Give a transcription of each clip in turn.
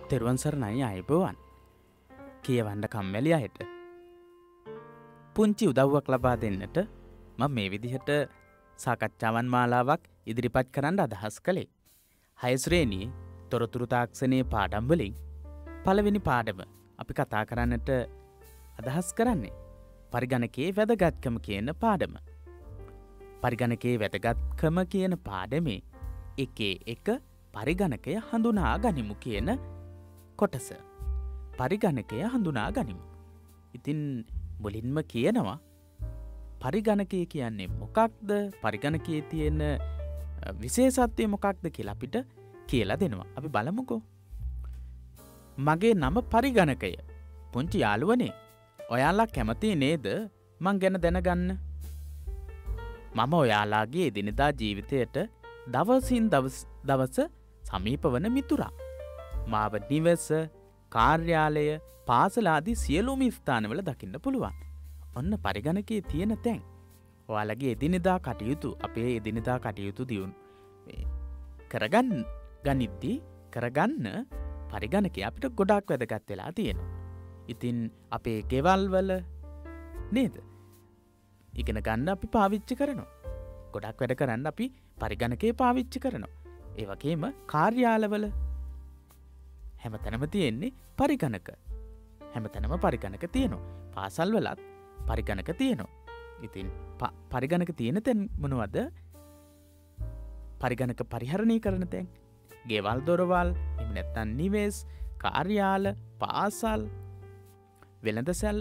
තෙරුවන් සරණයි අයබෝවන්. කියවන්න කම්මැලි අයට පුංචි උදව්වක් ලබා දෙන්නට මම මේ විදිහට සාකච්ඡාවන් මාලාවක් ඉදිරිපත් කරන්න අදහස් කළේ. 6 ශ්‍රේණියේ තොරතුරු තාක්ෂණයේ පාඩම් වලින් පළවෙනි පාඩම අපි කතා කරන්නට අදහස් කරන්නේ පරිගණකයේ වැදගත්කම කියන පාඩම. පරිගණකයේ වැදගත්කම කියන පාඩමේ එකේ එක පරිගණකය හඳුනා ගනිමු කියන කොටස. පරිගණකය හඳුනා ගනිමු. ඉතින් මුලින්ම කියනවා පරිගණකය කියන්නේ මොකක්ද? පරිගණකයේ තියෙන විශේෂත්වය මොකක්ද කියලා අපිට කියලා දෙනවා. අපි බලමුකෝ. මගේ නම පරිගණකය. පුංචි යාළුවනේ, ඔයාලා කැමති නේද මං ගැන දැනගන්න? මම ඔයාලාගේ එදිනෙදා ජීවිතයට දවසින් දවස සමීප වන මිතුරා. මාව නිවස, කාර්යාලය, පාසල ආදී සියලුම ස්ථානවල දකින්න පුළුවන්. ඔන්න පරිගණකයේ තියෙන තැන්. ඔයාලගේ එදිනෙදා කටයුතු, අපේ එදිනෙදා කටයුතු කරගන්න පරිගණකය අපිට ගොඩාක් වැදගත් වෙලා තියෙනවා. ඉතින් අපේ ගෙවල් වල නේද? ඉගෙන ගන්න අපි පාවිච්චි කරනවා. ගොඩක් වැඩ කරන්න අපි පරිගණකය පාවිච්චි කරනවා. ඒ වගේම කාර්යාලවල හැමතැනම තියෙන්නේ පරිගණක. හැමතැනම පරිගණක තියෙනවා. පාසල් වලත් පරිගණක තියෙනවා. ඉතින් පරිගණක තියෙන තැන් මොනවද? පරිගණක පරිහරණය කරන තැන්. ගෙවල් දොරවල්, එහෙම නැත්නම් නිවෙස්, කාර්යාල, පාසල්, වෙළඳසැල්,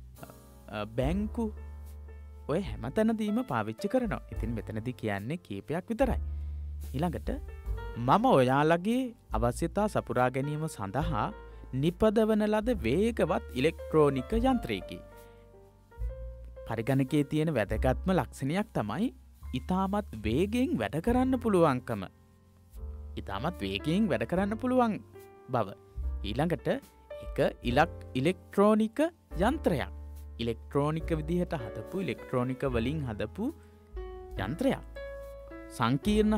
බැංකු ඔය හැමතැනදීම පාවිච්චි කරනවා. ඉතින් මෙතනදී කියන්නේ කීපයක් විතරයි. ඊළඟට මම ඔයාලගේ අවශ්‍යතා සපුරා ගැනීම සඳහා නිපදවන ලද වේගවත් ඉලෙක්ට්‍රෝනික යන්ත්‍රයකි. පරිගණකයේ තියෙන වැදගත්ම ලක්ෂණයක් තමයි ඉතාමත් වේගයෙන් වැඩ කරන්න පුළුවන්කම. ඉතාමත් වේගයෙන් වැඩ කරන්න පුළුවන් බව. ඊළඟට එක ඉලෙක්ට්‍රෝනික යන්ත්‍රයක්. ඉලෙක්ට්‍රෝනික විදිහට හදපු, ඉලෙක්ට්‍රෝනික වලින් හදපු යන්ත්‍රයක්. සංකීර්ණ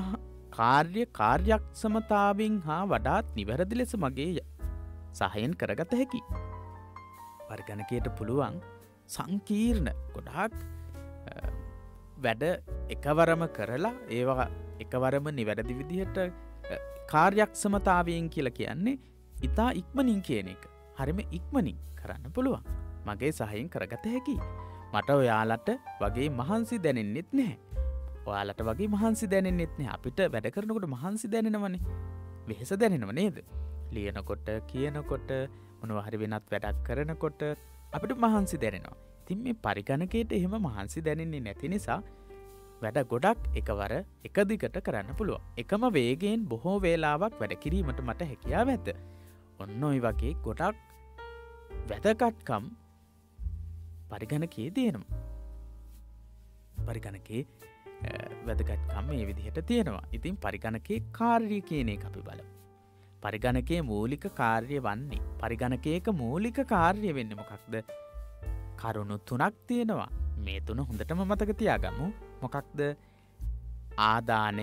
කාර්යක්ෂමතාවෙන් හා වඩාත් නිවැරදි ලෙස මගේ සහයෙන් කරගත හැකි. පරිගණකයට පුළුවන් සංකීර්ණ ගොඩාක් වැඩ එකවරම කරලා ඒවා එකවරම නිවැරදි විදිහට කාර්යක්ෂමතාවයෙන් කියලා කියන්නේ ඉතා ඉක්මනින් කියන එක. හරිම ඉක්මනින් කරන්න පුළුවන්. මගේ සහයෙන් කරගත හැකි. මට ඔයාලට වගේ මහන්සි දැනෙන්නෙත් නැහැ. ඔයාලට වගේ මහන්සි දැනෙන්නෙත් නැහැ. අපිට වැඩ කරනකොට මහන්සි දැනෙනවනේ. වෙහෙස දැනෙනව නේද? ලියනකොට, කියනකොට, මොනවා හරි වෙනත් වැඩක් කරනකොට අපිට මහන්සි දැනෙනවා. ඉතින් මේ පරිගණකයට එහෙම මහන්සි දැනෙන්නේ නැති නිසා වැඩ ගොඩක් එකවර එක දිගට කරන්න පුළුවන්. එකම වේගයෙන් බොහෝ වේලාවක් වැඩ කිරීමට මට හැකියාව ඇත. ඔන්න ඔය වගේ ගොඩක් වැදගත්කම් පරිගණකයේ තියෙනවා. පරිගණකයේ වැදගත්කම් මේ විදිහට තියෙනවා. ඉතින් පරිගණකයේ කාර්යය කියන එක අපි බලමු. පරිගණකයේ මූලික කාර්යය වන්නේ, පරිගණකයක මූලික කාර්යය වෙන්නේ මොකක්ද? කරුණු 3ක් තියෙනවා. මේ 3 හොඳටම මතක තියාගමු. මොකක්ද? ආදානය,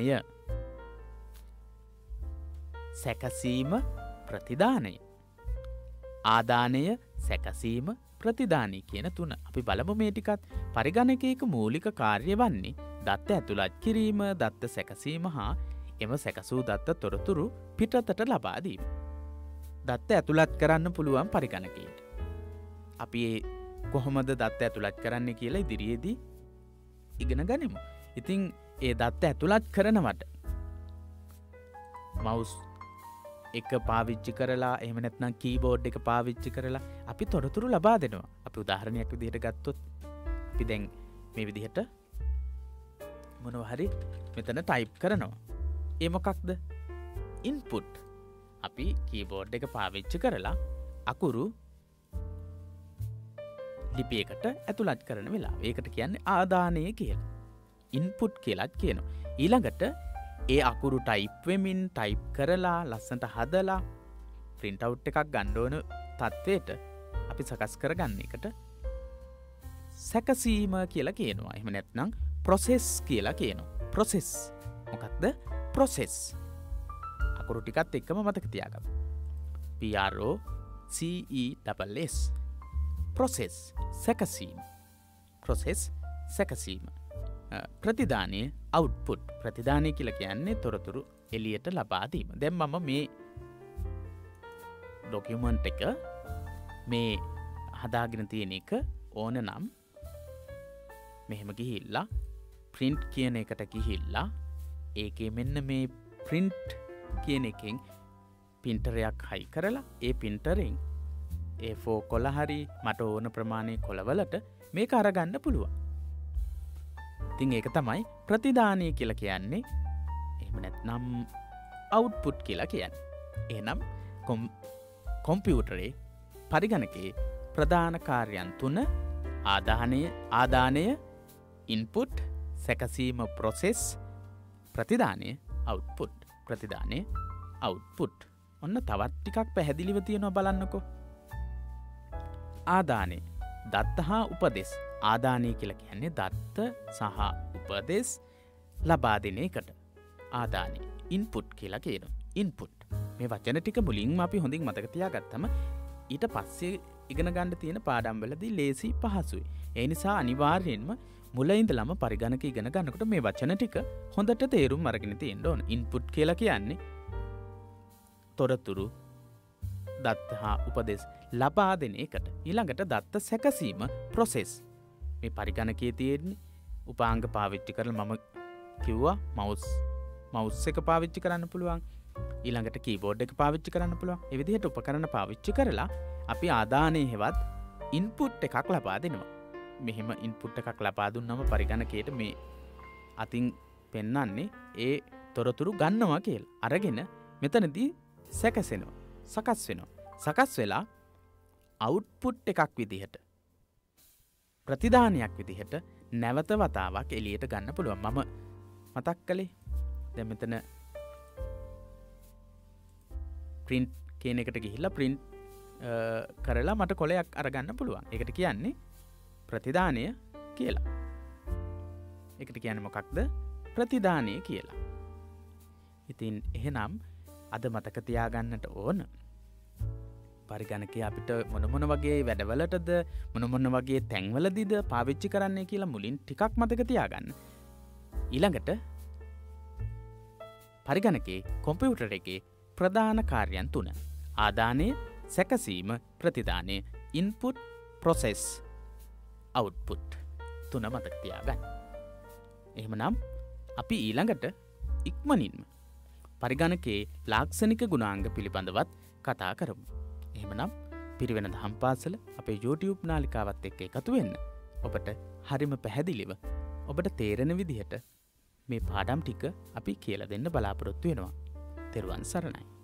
සැකසීම, ප්‍රතිදානය. ආදානය, සැකසීම, ප්‍රතිදානය කියන 3. අපි බලමු මේ ටිකත්. පරිගණකයක මූලික කාර්ය වන්නේ දත්ත ඇතුළත් කිරීම, දත්ත සැකසීම හා එම සැකසූ දත්ත තොරතුරු පිටතට ලබා දීම. දත්ත ඇතුළත් කරන්න පුළුවන් පරිගණකයට. අපි කොහොමද දත්ත ඇතුළත් කරන්න කියලා ඉදිරියේදී ඉගෙන ගනිමු. ඉතින් ඒ දත්ත ඇතුළත් කරනවට මවුස් එක පාවිච්චි කරලා, එහෙම නැත්නම් කීබෝඩ් එක පාවිච්චි කරලා අපි තොරතුරු ලබා දෙනවා. අපි උදාහරණයක් විදිහට ගත්තොත් අපි දැන් මේ විදිහට මොනවා හරි මෙතන ටයිප් කරනවා. ඒ මොකක්ද? ඉන්පුට්. අපි කීබෝඩ් එක පාවිච්චි කරලා අකුරු ලිපියකට ඇතුළත් කරන වෙලාව. ඒකට කියන්නේ ආදානය කියලා. ඉන්පුට් කියලාත් කියනවා. ඊළඟට ඒ අකුරු ටයිප් වෙමින් ටයිප් කරලා ලස්සනට හදලා print out එකක් ගන්න ඕන තත්වයට අපි සකස් කරගන්න එකට සැකසීම කියලා කියනවා. එහෙම නැත්නම් process කියලා කියනවා. process. මොකක්ද? process. අකුරු ටිකත් එක්කම මතක තියාගන්න. PROCESS process සැකසීම process සැකසීම ප්‍රතිදානයේ output ප්‍රතිදානය කියලා කියන්නේ තොරතුරු එළියට ලබා දීම. දැන් මම මේ ડોකියුමන්ට් එක මේ හදාගෙන තියෙන එක ඕන නම් මෙහෙම ගිහිල්ලා print කියන එකට ගිහිල්ලා ඒකේ මෙන්න මේ print කියන එකෙන් පින්ටරයක් හයි කරලා ඒ පින්ටරෙන් A4 කොළ හරි මට ඕන ප්‍රමාණයේ කොළවලට මේක අරගන්න පුළුවන්. ඉතින් ඒක තමයි ප්‍රතිදානය කියලා කියන්නේ. එහෙම නැත්නම් output කියලා කියන්නේ. එහෙනම් කොම්පියුටරේ පරිගණකයේ ප්‍රධාන කාර්යයන් තුන ආදානය input සැකසීම process ප්‍රතිදානය output ප්‍රතිදානය output. ඔන්න තවත් ටිකක් පැහැදිලිව තියෙනවා බලන්නකෝ. ආදානය දත්ත හා උපදෙස්. ආදානය කියලා කියන්නේ දත්ත සහ උපදෙස් ලබා දෙන එකට. ආදානය input කියලා කියනවා. input මේ වචන ටික මුලින්ම අපි හොඳින් මතක තියාගත්තම ඊට පස්සේ ඉගෙන ගන්න තියෙන පාඩම් වලදී ලේසි පහසුයි. ඒ නිසා අනිවාර්යයෙන්ම මුල ඉඳලම පරිගණක ඉගෙන ගන්නකොට මේ වචන ටික හොඳට තේරුම් අරගෙන තියෙන්න ඕන. input කියලා කියන්නේ තොරතුරු දත්ත හා උපදෙස් ලබා දෙන එකට. ඊළඟට දත්ත සැකසීම process. මේ පරිගණකයේ තියෙන්නේ උපාංග පාවිච්චි කරලා මම කිව්වා mouse එක පාවිච්චි කරන්න පුළුවන්. ඊළඟට keyboard එක පාවිච්චි කරන්න පුළුවන්. ඒ විදිහට උපකරණ පාවිච්චි කරලා අපි ආදානයේ හෙවත් input එකක් ලබා දෙනවා. මෙහෙම input එකක් ලබා දුන්නම පරිගණකයට මේ අතින් පෙන්වන්නේ ඒ තොරතුරු ගන්නවා කියලා. අරගෙන මෙතනදී සැකසෙනවා. සකස් වෙනවා. සකස් වෙලා output එකක් විදිහට ප්‍රතිදානයක් විදිහට නැවත වතාවක් එළියට ගන්න පුළුවන්. මම මතක් කළේ දැන් මෙතන print කියන එකට ගිහිල්ලා print කරලා මට කොලයක් අරගන්න පුළුවන්. ඒකට කියන්නේ ප්‍රතිදානය කියලා. ඒකට කියන්නේ මොකක්ද? ප්‍රතිදානය කියලා. ඉතින් එහෙනම් අද මතක තියාගන්නට ඕන පරිගණකය අපිට මොන වගේ වැඩවලටද මොන වගේ තැන්වලදීද පාවිච්චි කරන්නේ කියලා මුලින් ටිකක් මතක තියාගන්න. ඊළඟට පරිගණකයේ කොම්පියුටර් එකේ ප්‍රධාන කාර්යයන් තුන. ආදානය, සැකසීම, ප්‍රතිදානය, input, process, output. තුන මතක තියාගන්න. එහෙමනම් අපි ඊළඟට ඉක්මනින්ම පරිගණකයේ ලාක්ෂණික ගුණාංග පිළිබඳවත් කතා කරමු. එහෙමනම් පිරිවෙන දහම් පාසල අපේ YouTube නාලිකාවත් එක්ක එකතු වෙන්න. ඔබට හරිම පැහැදිලිව ඔබට තේරෙන විදිහට මේ පාඩම් ටික අපි කියලා දෙන්න බලාපොරොත්තු වෙනවා. තෙරුවන් සරණයි.